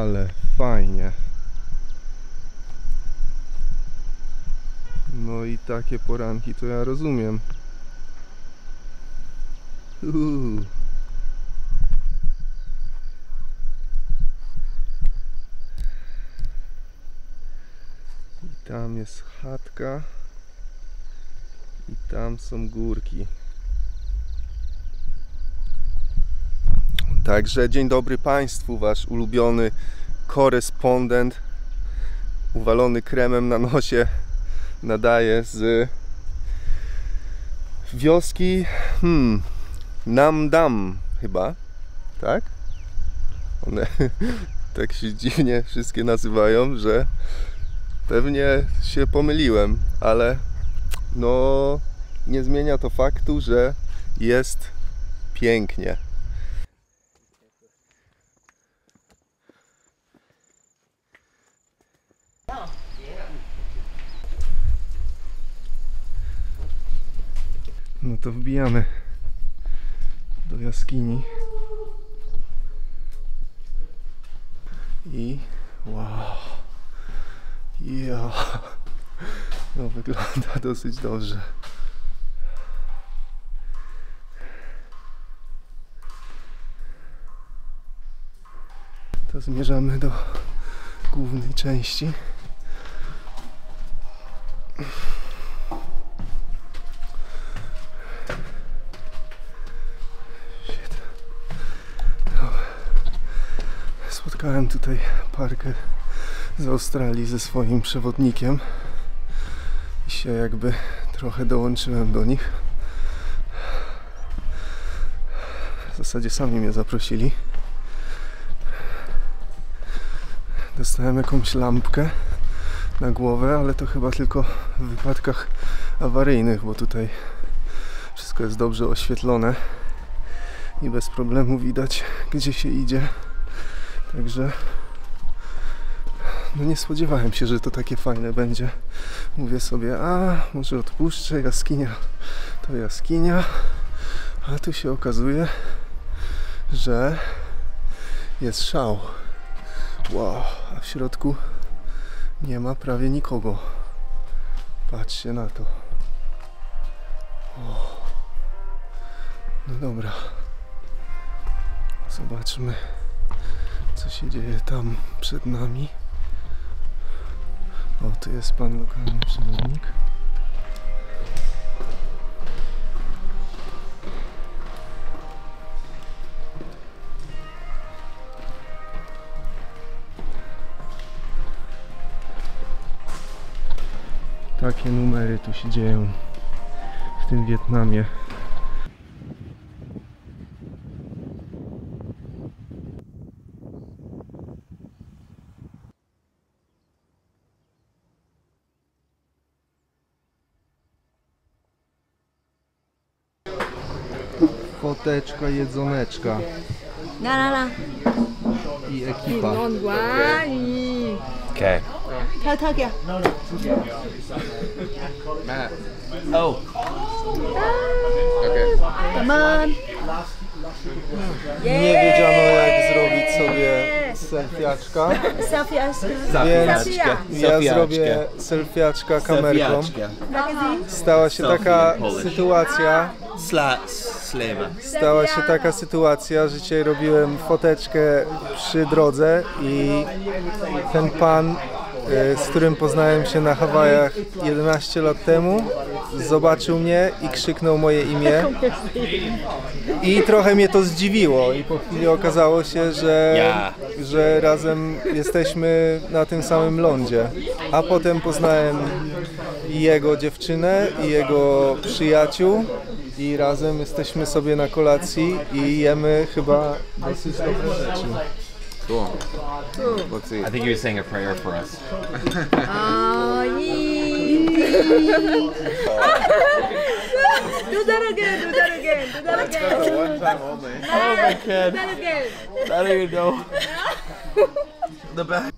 Ale fajnie. No i takie poranki to ja rozumiem. I tam jest chatka. I tam są górki. Także dzień dobry Państwu, Wasz ulubiony korespondent uwalony kremem na nosie nadaje z wioski Nam Dam chyba, tak? One tak się dziwnie wszystkie nazywają, że pewnie się pomyliłem, ale no nie zmienia to faktu, że jest pięknie. No to wbijamy do jaskini i wow, no wygląda dosyć dobrze. To zmierzamy do głównej części. Spotkałem tutaj parkę z Australii ze swoim przewodnikiem i się jakby trochę dołączyłem do nich. W zasadzie sami mnie zaprosili. Dostałem jakąś lampkę na głowę, ale to chyba tylko w wypadkach awaryjnych, bo tutaj wszystko jest dobrze oświetlone i bez problemu widać, gdzie się idzie. Także no nie spodziewałem się, że to takie fajne będzie. Mówię sobie, może odpuszczę, jaskinia to jaskinia, a tu się okazuje, że jest szał. Wow, a w środku nie ma prawie nikogo. Patrzcie na to. No dobra. Zobaczmy, co się dzieje tam przed nami. O, tu jest pan lokalny przewodnik. Takie numery tu się dzieją w tym Wietnamie. Foteczka, jedzoneczka. I ekipa. Okay. Thôi kìa. Oh. Okay. Cảm ơn. Nie wiedziano, jak zrobić sobie selfiaczka, więc ja zrobię selfiaczka kamerką. Stała się taka sytuacja, że dzisiaj robiłem foteczkę przy drodze i ten pan, z którym poznałem się na Hawajach 11 lat temu, zobaczył mnie i krzyknął moje imię i trochę mnie to zdziwiło i po chwili okazało się, że razem jesteśmy na tym samym lądzie, a potem poznałem i jego dziewczynę i jego przyjaciół i razem jesteśmy sobie na kolacji i jemy chyba dosyć dobre rzeczy. Cool. Let's see. I think he was saying a prayer for us. Do that again. One time only. Oh my god. I don't even know. The back.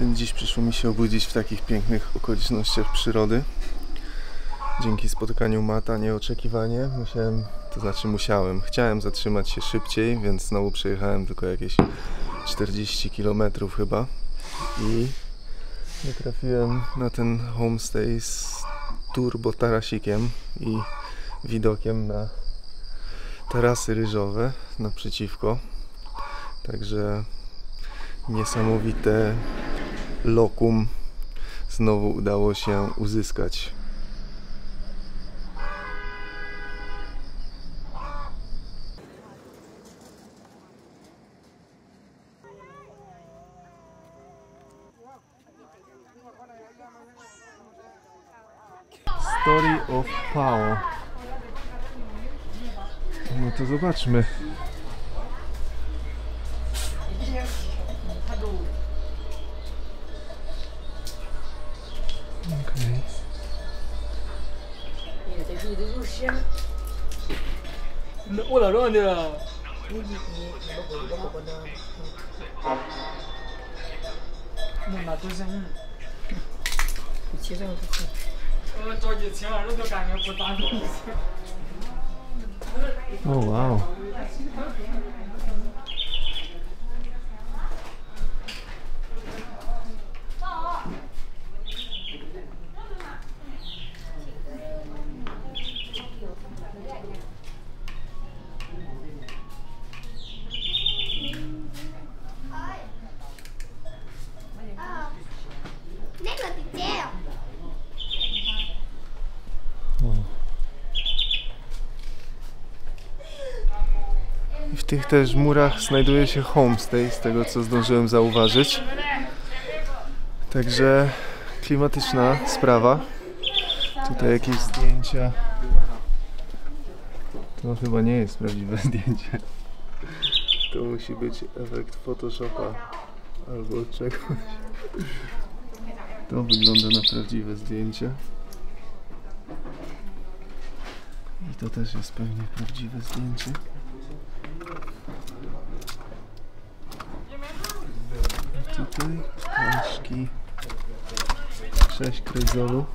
Więc dziś przyszło mi się obudzić w takich pięknych okolicznościach przyrody. Dzięki spotkaniu Mata nieoczekiwanie chciałem zatrzymać się szybciej, więc znowu przejechałem tylko jakieś 40 km chyba i trafiłem na ten homestay z turbo tarasikiem i widokiem na tarasy ryżowe naprzeciwko. Także niesamowite lokum znowu udało się uzyskać. Story of Pao. No to zobaczmy. Okej. O wow. W tych też murach znajduje się homestay, z tego co zdążyłem zauważyć. Także klimatyczna sprawa. Tutaj jakieś zdjęcia. To chyba nie jest prawdziwe zdjęcie. To musi być efekt Photoshopa albo czegoś. To wygląda na prawdziwe zdjęcie. I to też jest pewnie prawdziwe zdjęcie. Tutaj płaszki 6 krejzolu.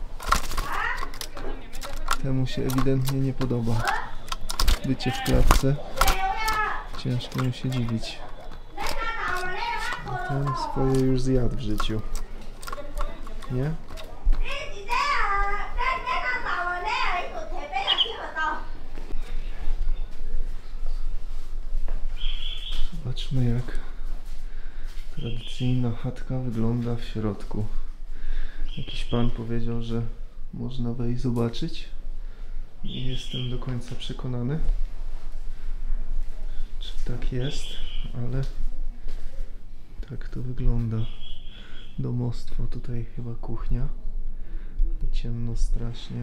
Temu się ewidentnie nie podoba bycie w klatce. Ciężko mu się dziwić. Ten swoje już zjadł w życiu. Nie? Zobaczmy, jak tradycyjna chatka wygląda w środku. Jakiś pan powiedział, że można wejść zobaczyć. Nie jestem do końca przekonany, czy tak jest, ale tak to wygląda. Domostwo, tutaj chyba kuchnia. Ciemno strasznie.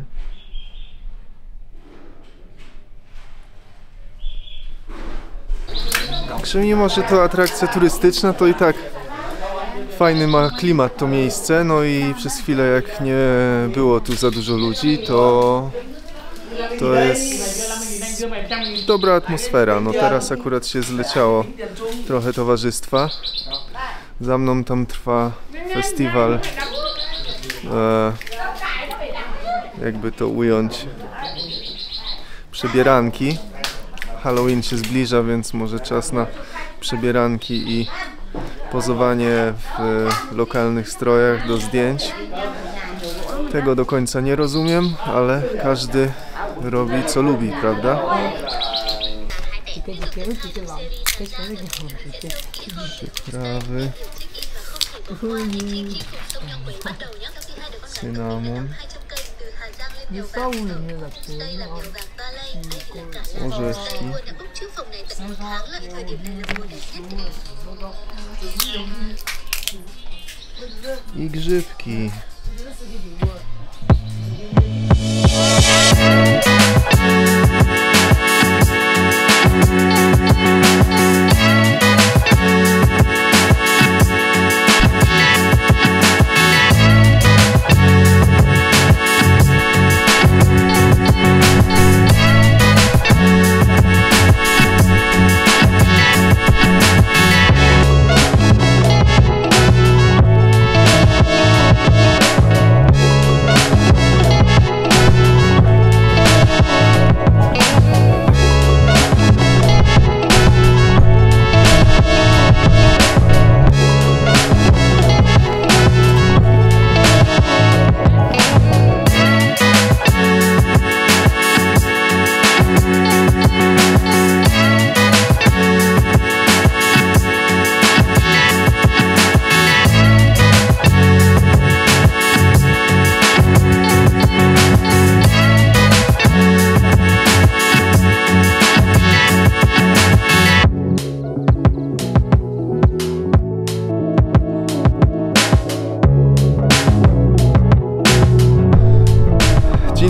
Także mimo, że to atrakcja turystyczna, to i tak fajny ma klimat to miejsce. No i przez chwilę, jak nie było tu za dużo ludzi, to jest dobra atmosfera. No teraz akurat się zleciało trochę towarzystwa. Za mną tam trwa festiwal, jakby to ująć, przebieranki. Halloween się zbliża, więc może czas na przebieranki i pozowanie w lokalnych strojach do zdjęć. Tego do końca nie rozumiem, ale każdy robi co lubi, prawda? Przyprawy, cynamon, orzeszki i grzybki.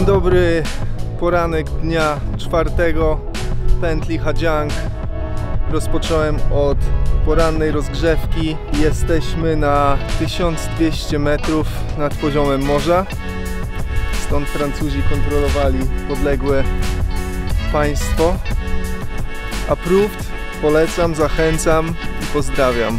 dobry poranek dnia 4 pętli Hajiang. Rozpocząłem od porannej rozgrzewki. Jesteśmy na 1200 metrów nad poziomem morza. Stąd Francuzi kontrolowali podległe państwo. Approved, polecam, zachęcam i pozdrawiam.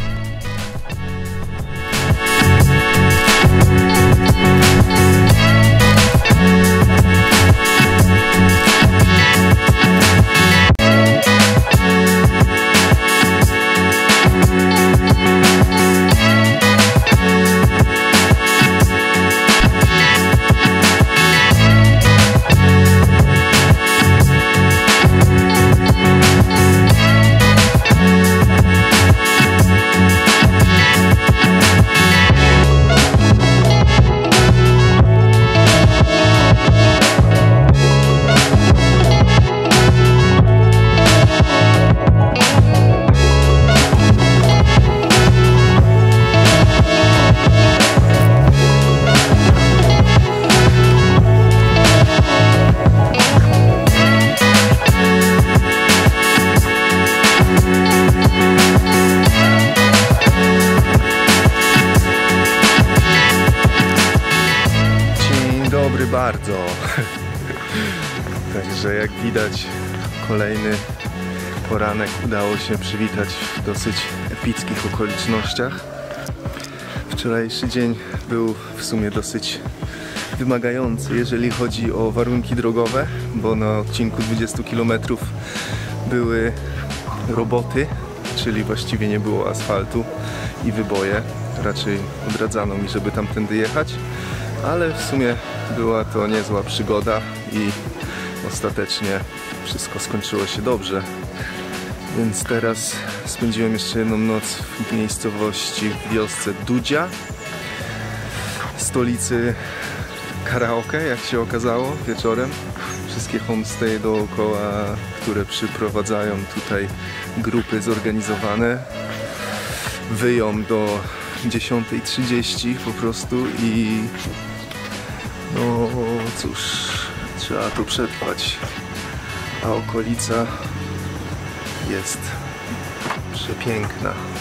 Dobry bardzo. Także jak widać, kolejny poranek udało się przywitać w dosyć epickich okolicznościach. Wczorajszy dzień był w sumie dosyć wymagający, jeżeli chodzi o warunki drogowe, bo na odcinku 20 km były roboty, czyli właściwie nie było asfaltu i wyboje. Raczej odradzano mi, żeby tamtędy jechać. Ale w sumie była to niezła przygoda i ostatecznie wszystko skończyło się dobrze. Więc teraz spędziłem jeszcze jedną noc w miejscowości, w wiosce Dudzia, stolicy karaoke, jak się okazało wieczorem. Wszystkie homestaye dookoła, które przyprowadzają tutaj grupy zorganizowane, wyją do 10:30 po prostu i no cóż, trzeba to przetrwać, a okolica jest przepiękna.